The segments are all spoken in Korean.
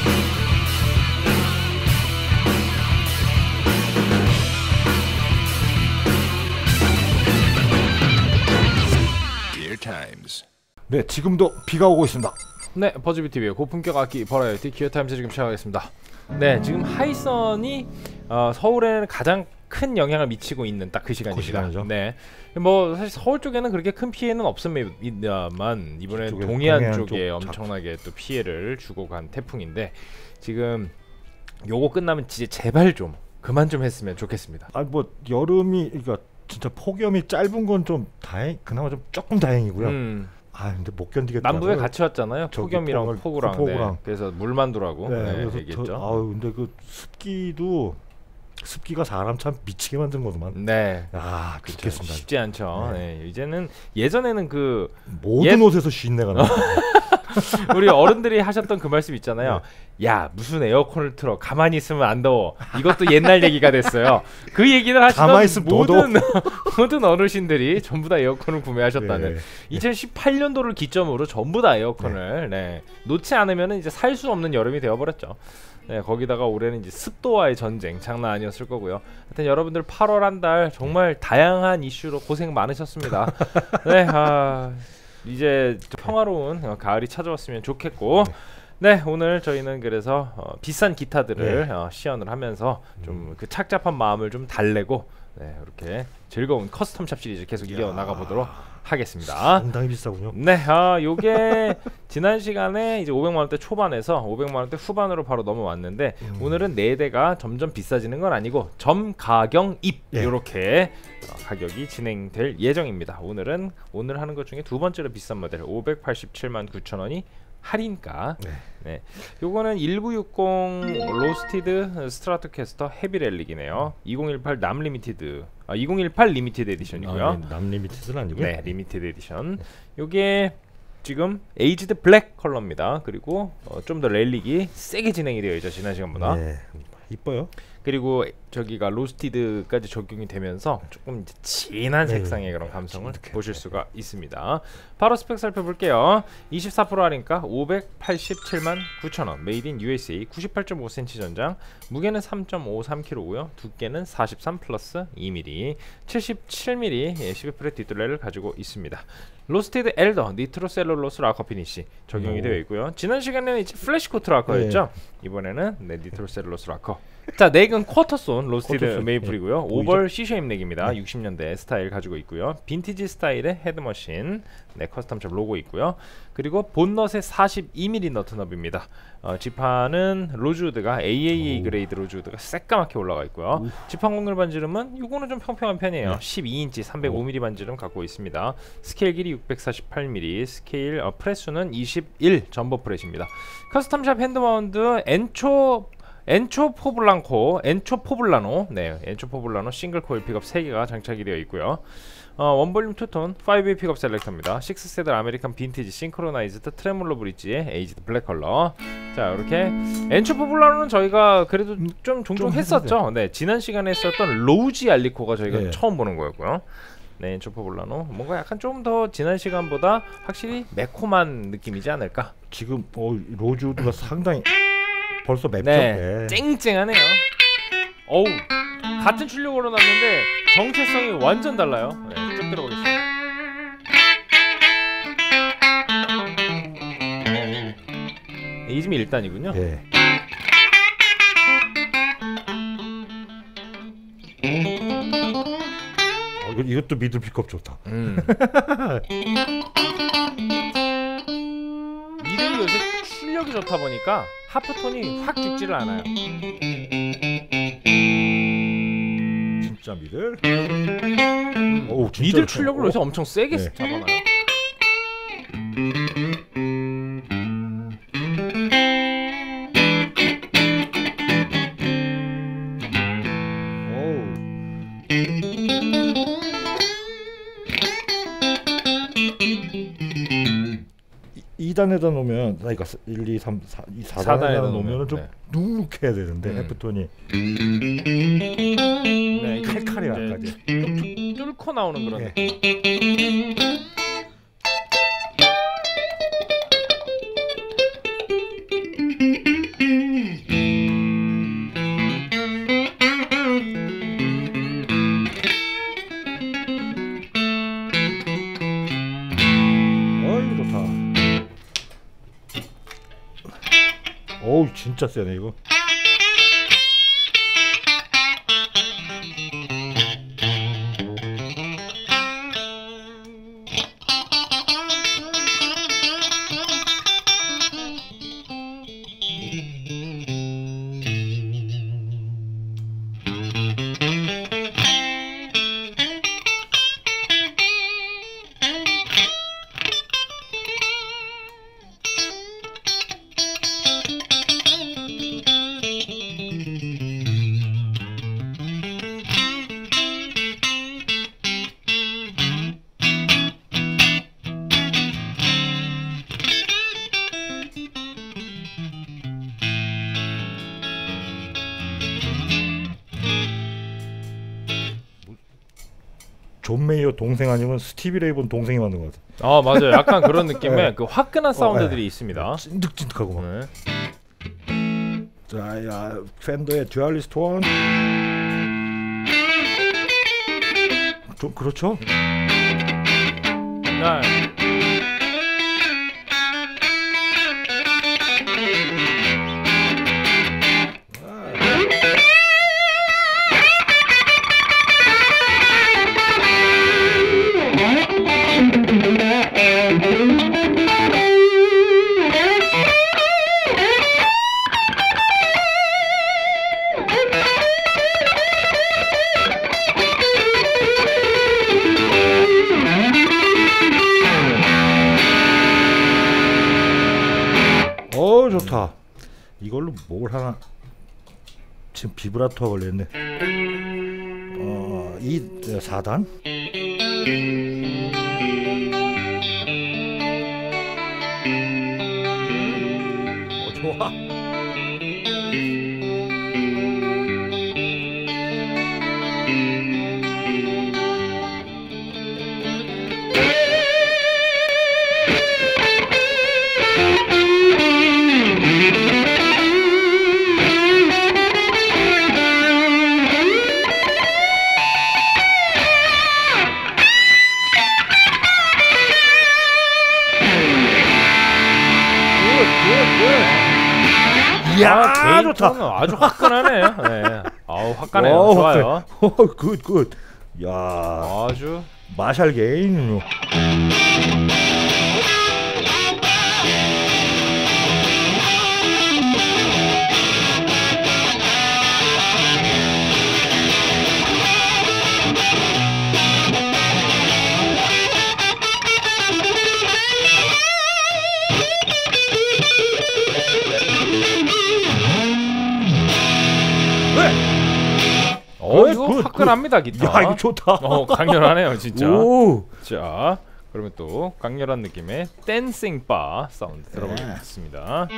네, 지금도 비가 오고 있습니다. 네, 버즈비TV의 고품격 악기 버라이어티 기어타임즈 지금 시작하겠습니다. 네, 지금 하이선이 서울에는 가장 큰 영향을 미치고 있는 딱 그 시간입니다. 네, 뭐 사실 서울 쪽에는 그렇게 큰 피해는 없습니다만 이번에 동해안 쪽에 엄청나게 또 피해를 주고 간 태풍인데 지금 요거 끝나면 진짜 제발 좀 그만 좀 했으면 좋겠습니다. 아, 뭐 여름이 그러니까 진짜 폭염이 짧은 건 좀 그나마 좀 조금 다행이고요. 아, 근데 못 견디겠다. 남부에 같이 왔잖아요. 폭염이랑 폭우랑. 네. 그래서 물만두라고 얘기했죠. 아우, 근데 그 습기가 사람 참 미치게 만든 거구만. 네. 아, 그렇겠습니다. 쉽지 않죠. 네. 네. 이제는 예전에는 그 모든 옷에서 쉰내가 나. 우리 어른들이 하셨던 그 말씀 있잖아요. 네. 야, 무슨 에어컨을 틀어? 가만히 있으면 안 더워. 이것도 옛날 얘기가 됐어요. 그 얘기를 하시던 모든 어르신들이 전부 다 에어컨을 구매하셨다는. 네. 2018년도를 기점으로 전부 다 에어컨을 놓지 않으면 이제 살 수 없는 여름이 되어버렸죠. 네, 거기다가 올해는 이제 습도와의 전쟁 장난 아니었을 거고요. 하여튼 여러분들 8월 한 달 정말 다양한 이슈로 고생 많으셨습니다. 네, 이제 평화로운 가을이 찾아왔으면 좋겠고, 네, 오늘 저희는 그래서 비싼 기타들을 시연을 하면서 좀 그 착잡한 마음을 좀 달래고, 네, 이렇게 즐거운 커스텀샵 시리즈 계속 이어나가 보도록 하겠습니다. 상당히 비싸군요. 네, 요게 지난 시간에 이제 500만 원대 초반에서 500만 원대 후반으로 바로 넘어왔는데 오늘은 4대가 점점 비싸지는 건 아니고 점가경입 이렇게 가격이 진행될 예정입니다. 오늘 하는 것 중에 두 번째로 비싼 모델 587만 9천 원이 할인가. 네, 요거는 1960 로스티드 스트라토캐스터 헤비 렐릭이네요. 2018 남 리미티드, 2018 리미티드 에디션이고요. 남 리미티드는 아니고요. 네, 리미티드 에디션. 요게 지금 에이지드 블랙 컬러입니다. 그리고 좀 더 렐릭이 세게 진행이 되어 있죠, 지난 시간보다. 네, 이뻐요. 그리고 저기가 로스티드까지 적용이 되면서 조금 이제 진한 색상의 그런 감성을 보실 수가 있습니다. 바로 스펙 살펴볼게요. 24% 할인가 587만 9천 원. 메이드 인 USA 98.5cm 전장. 무게는 3.53kg고요. 두께는 43 플러스 2mm 77mm 12프렛 뒷둘레를 가지고 있습니다. 로스티드 엘더 니트로셀룰로스 락커 피니시 적용이 되어 있고요. 지난 시간에는 이제 플래시코트 락커였죠. 이번에는 니트로셀룰로스 락커. 자, 넥은 쿼터손 로스티드 메이플이고요. 오벌 C쉐입 넥입니다. 60년대 스타일 가지고 있고요. 빈티지 스타일의 헤드머신, 네, 커스텀샵 로고 있고요. 그리고 본넛의 42mm 너트너브입니다. 지판은 로즈우드가 AAA 그레이드 로즈우드가 새까맣게 올라가 있고요. 지판 곡률 반지름은 요거는 좀 평평한 편이에요. 12인치 305mm 반지름 갖고 있습니다. 스케일 길이 648mm, 스케일 프레스는 21 점버 프렛입니다. 커스텀샵 핸드마운드 엔초 포블라노, 네, 엔초 포블라노 싱글 코일 픽업 3개가 장착이 되어 있고요. 원볼륨 투톤 5웨이 픽업 셀렉터입니다. 6세대 아메리칸 빈티지 싱크로나이즈드 트레몰로 브릿지의 에이지드 블랙 컬러. 자, 이렇게 엔초 포블라노는 저희가 그래도 좀 종종 했었죠. 네, 지난 시간에 했었던 로우지 알리코가 저희가 처음 보는 거였고요. 네, 엔초 포블라노 뭔가 약간 좀 더 지난 시간보다 확실히 매콤한 느낌이지 않을까. 지금 로즈우드가 상당히 벌써 맵죠? 네, 쨍쨍하네요. 어우, 같은 출력으로 났는데 정체성이 완전 달라요. 네, 쭉 들어보겠습니다. 이즘이 1단이군요. 네. 이것도 미들 픽업 좋다. 미들이 요새 출력이 좋다 보니까 하프톤이 확 죽지를 않아요. 진짜 미들? 미들 출력을 요새 엄청 세게 잡아놔요. 단에다 놓으면 그러니까 1, 2, 3, 4, 4단에다 놓으면 좀 눅눅해야 되는데 헤프톤이 칼칼해 아까지 뚫고 나오는 그런 어우 진짜 세네 이거. 존 메이어 동생 아니면 스티비 레이본 동생이 만든 것 같아. 아 맞아요. 약간 그런 느낌의 네. 그 화끈한 사운드들이 있습니다. 찐득찐득하고. 네. 자, 야 팬더의 듀얼리스트 1. 좀 그렇죠? 네. 좋다. 이걸로 뭘 하나. 지금 비브라토가 걸렸네. 이 4단. 좋아. 이야, 게이톤은 아주 화끈하네요. 네. 아우 화끈해요. 좋아요. 굿. 야, 아주 마샬 게인. 이거 화끈합니다 기타. 야 이거 좋다. 강렬하네요 진짜. 오. 자 그러면 또 강렬한 느낌의 댄싱 바 사운드 들어보겠습니다.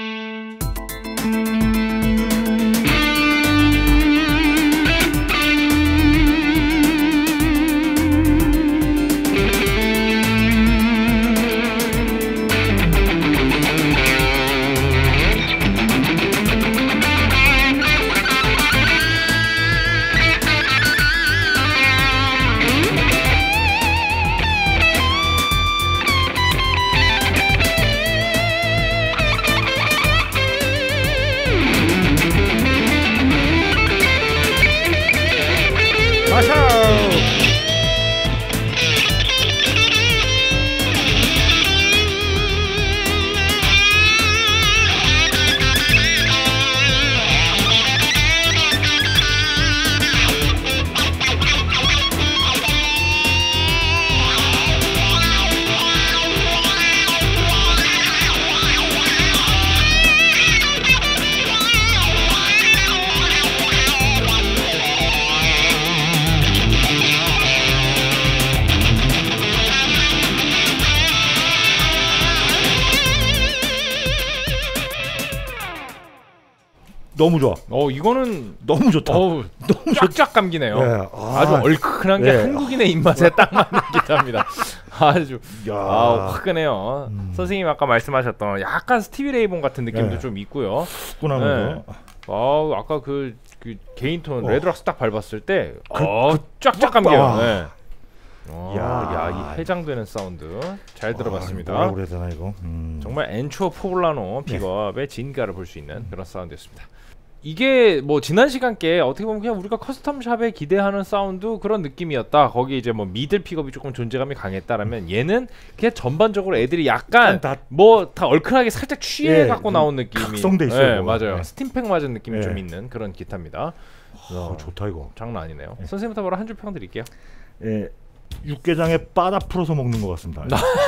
너무 좋아. 이거는 너무 좋다. 너무 쫙쫙 감기네요. 네. 아주 얼큰한 게 한국인의 입맛에 딱 맞는 기타입니다. 아주 화끈해요. 선생님 아까 말씀하셨던 약간 스티비 레이본 같은 느낌도 좀 있고요. 네. 아까 그 개인 톤 레드락스 딱 밟았을 때 쫙쫙 감겨요. 네. 야, 이 해장되는 사운드 잘 들어봤습니다. 뭐라고 그래야 되나 이거? 정말 엔추어 포블라노 픽업의 진가를 볼 수 있는 그런 사운드였습니다. 이게 뭐 지난 시간께 어떻게 보면 그냥 우리가 커스텀샵에 기대하는 사운드 그런 느낌이었다. 거기 이제 뭐 미들 픽업이 조금 존재감이 강했다라면 얘는 그냥 전반적으로 애들이 약간 뭐 다 얼큰하게 살짝 취해 갖고 나온 느낌이 각성돼 있어요. 네, 맞아요. 스팀팩 맞은 느낌이 좀 있는 그런 기타입니다. 좋다 이거. 장난 아니네요. 선생님부터 바로 한 줄 평 드릴게요. 육개장에 바다 풀어서 먹는 것 같습니다.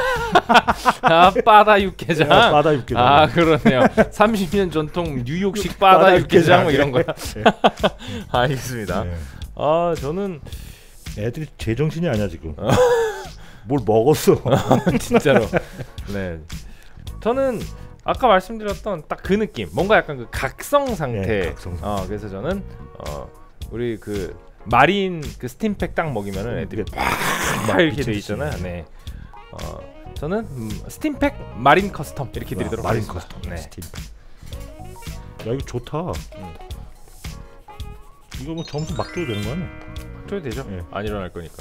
바다 육개장. 바다 육개장. 그러네요. 30년 전통 뉴욕식 바다 육개장 뭐 이런 거야. 알겠습니다. 저는 애들이 제정신이 아니야 지금. 뭘 먹었어. 진짜로. 네. 저는 아까 말씀드렸던 딱 그 느낌. 뭔가 약간 그 각성 상태. 각성. 그래서 저는 우리 그 마린 그 스팀팩 딱 먹이면은 애들이 막 이렇게 돼 있잖아요. 네. 저는 스팀팩 마린 커스텀 이렇게 드리도록 마린 하겠습니다. 커스텀. 네. 스팀팩. 야 이거 좋다. 이거 뭐 점수 막 줘도 되는 거 아니야? 줘도 되죠. 안 일어날 거니까.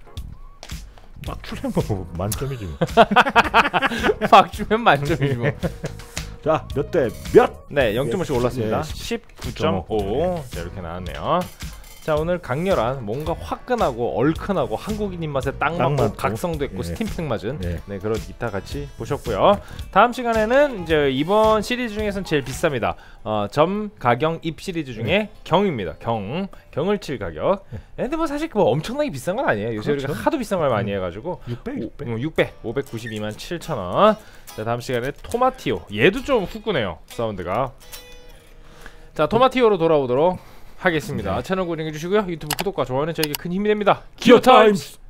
막 주면 뭐 만점이지 뭐. 막 주면 만점이지 뭐. 자, 몇 대 몇? 네, 0.5씩 올랐습니다. 19.5. 자, 이렇게 나왔네요. 자, 오늘 강렬한 뭔가 화끈하고 얼큰하고 한국인 입맛에 딱 맞고 각성됐고 스팀팩 맞은 네, 그런 기타 같이 보셨고요. 다음 시간에는 이제 이번 시리즈 중에서는 제일 비쌉니다. 점 가경 입 시리즈 중에 경입니다. 경을 칠 가격. 근데 뭐 사실 뭐 엄청나게 비싼 건 아니에요. 요새 우리가 하도 비싼 걸 많이 해가지고 600 592만 7천원. 자, 다음 시간에 토마티오. 얘도 좀 후끈해요 사운드가. 자, 토마티오로 돌아오도록 하겠습니다. 채널 고정해 주시고요. 유튜브 구독과 좋아요는 저에게 큰 힘이 됩니다. 기어타임스!